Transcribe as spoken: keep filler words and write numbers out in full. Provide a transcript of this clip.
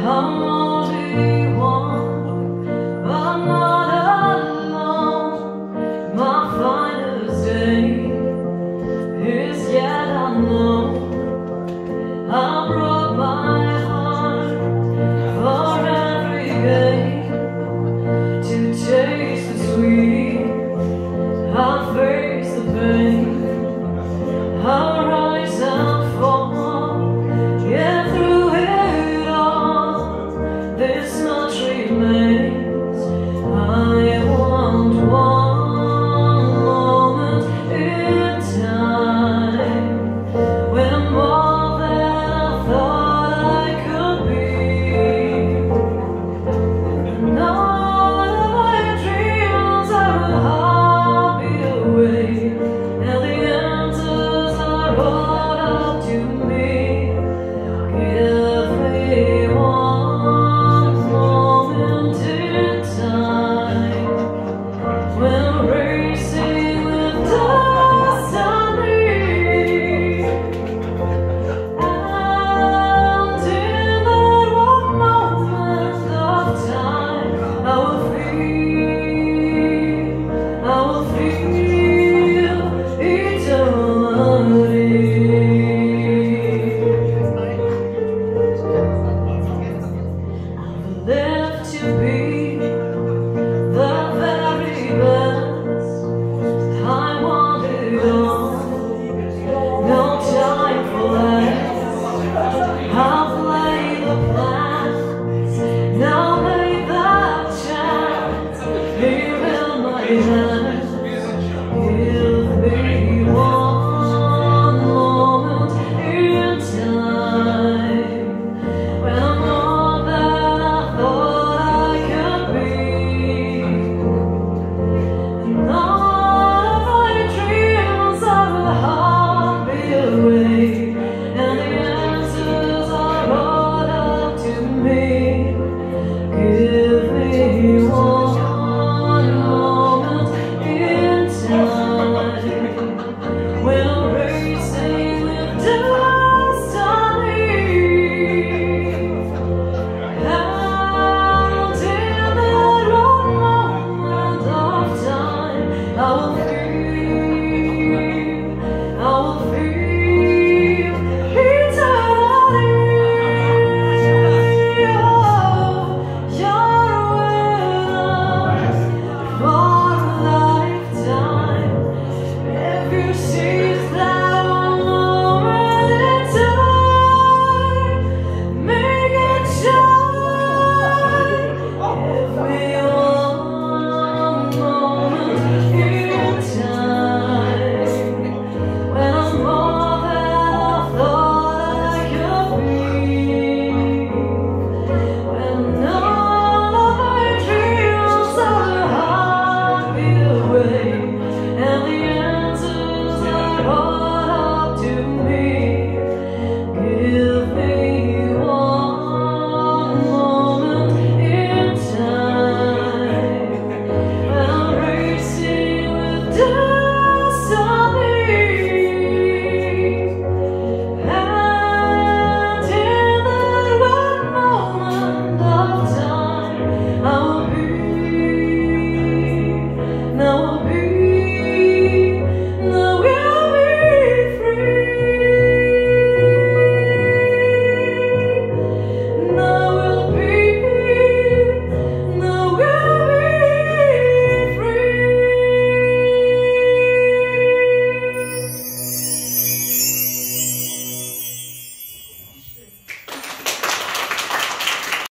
only one, but not alone. My finest day is yet unknown. I broke my heart for every game to taste the sweet. I face the pain. I rise and fall, yet through it all, this much remains. I want one moment in time, when more than I thought I could be. And all of my dreams are a heartbeat away, and the answers are brought up to me. Give me one moment in time, when racing with destiny, and in that one moment of time, I will feel, I will feel eternity. I've lived to be